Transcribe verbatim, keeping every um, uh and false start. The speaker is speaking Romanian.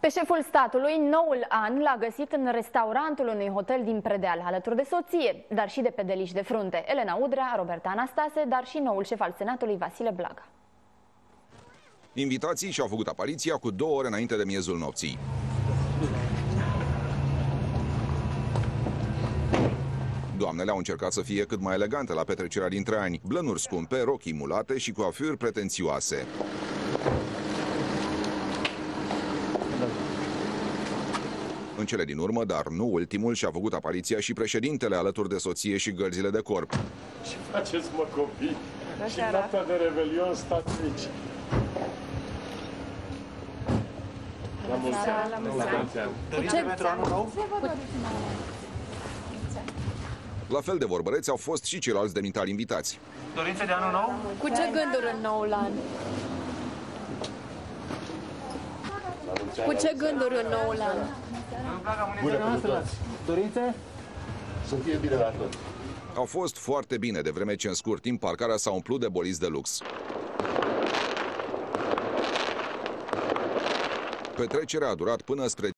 Pe șeful statului, noul an l-a găsit în restaurantul unui hotel din Predeal, alături de soție, dar și de pedeliși de frunte, Elena Udrea, Roberta Anastase, dar și noul șef al Senatului, Vasile Blaga. Invitații și-au făcut apariția cu două ore înainte de miezul nopții. Doamnele au încercat să fie cât mai elegante la petrecerea dintre ani, blănuri scumpe, rochii mulate și coafuri pretențioase. În cele din urmă, dar nu ultimul, și-a făcut apariția și președintele alături de soție și gălzile de corp. Ce faceți, mă, copii? Și noaptea de revelion stați aici. La mulți ani. La mulți ani. Dorințe pentru anul nou? La fel de vorbăreți au fost și ceilalți demnitari invitați. Dorințe de anul nou? Cu ce gânduri în noul an? Cu ce gânduri în noul an? Bune pentru toți. Dorințe? Să fie bine la toți. Au fost foarte bine, de vreme ce în scurt timp parcarea s-a umplut de boliți de lux. Petrecerea a durat până spre